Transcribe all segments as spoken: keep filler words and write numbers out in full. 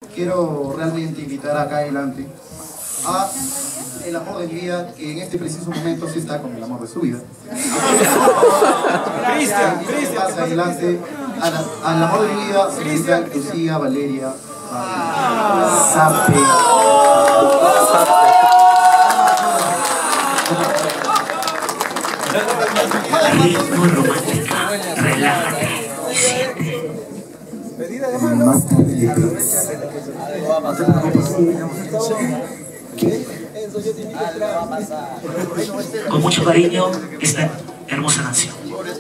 Quiero realmente invitar acá adelante a el amor de mi vida, que en este preciso momento sí está con el amor de su vida. Cristian, Cristian, pasa adelante a la, al amor de mi vida, señorita Lucía Valeria Sape. Ritmo romántica, relájate y siente. Con mucho cariño, esta hermosa canción.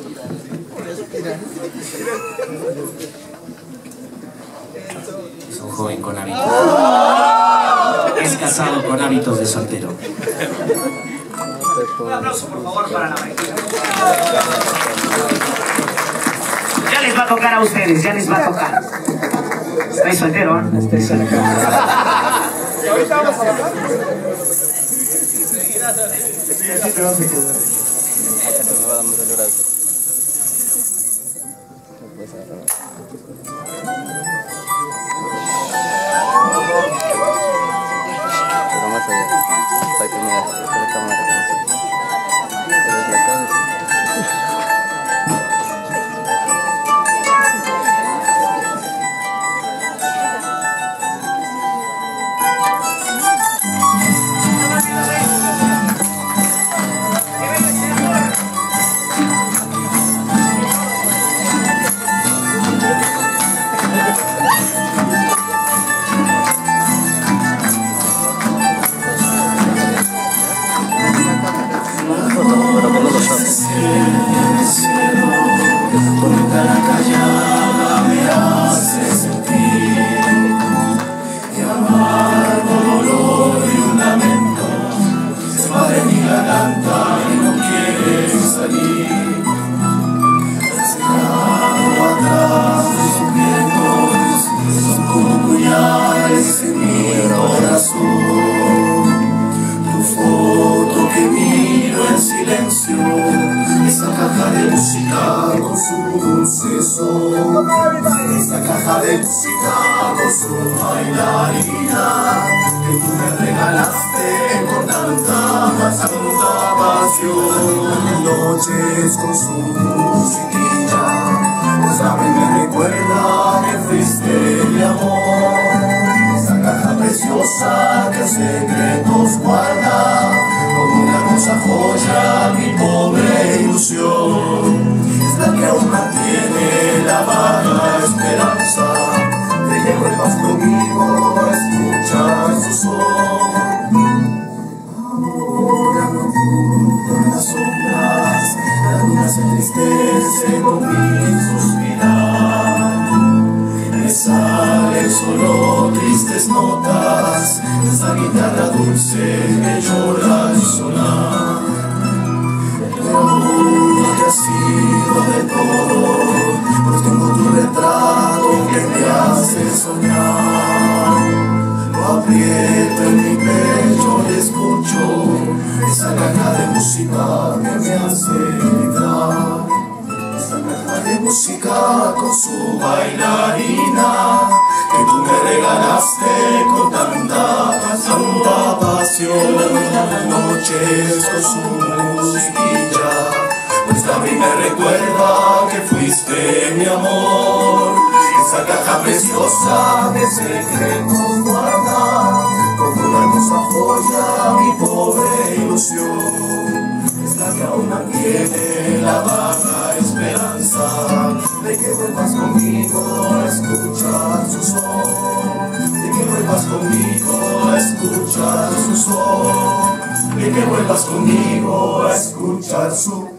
Es un joven con hábitos. Es casado con hábitos de soltero. Un aplauso por favor para la maestra. Ya les va a tocar a ustedes, ya les va a tocar. Estoy soltero, ¿eh? Estoy soltero. Y ahorita vamos a bajar. Sí, así te vas a quedar. Pero más allá, para que me hagas la cámara. Esa caja de música con su dulce son, esa caja de música con su bailarina, que tú me regalaste con tanta, tanta pasión. Noches con su musiquilla, pues a mí me recuerda que fuiste mi amor. Esa caja preciosa que secretos guarda, como una hermosa joya, mi pobre ilusión. Es la que aún mantiene la vaga esperanza de que vuelvas conmigo a escuchar su son. Ahora no oculto en las sombras, la luna se entristece con mi suspirar. Me salen solo tristes notas de esa guitarra dulce que llora al sonar. Pero aún no te has ido de todo, pues tengo tu retrato que me hace soñar. Lo aprieto en mi pecho y escucho esa caja de música que me hace vibrar. Esa caja de música con su bailarina, que tú me regalaste con tanta, tanta pasión. Noches con su musiquilla, pues también me recuerda que fuiste mi amor. Esa caja preciosa de secretos guarda, como una hermosa joya, mi pobre ilusión. Es la que aún mantiene la vaga esperanza de que vuelvas conmigo a escuchar su son, de que vuelvas conmigo a escuchar su son, de que vuelvas conmigo a escuchar su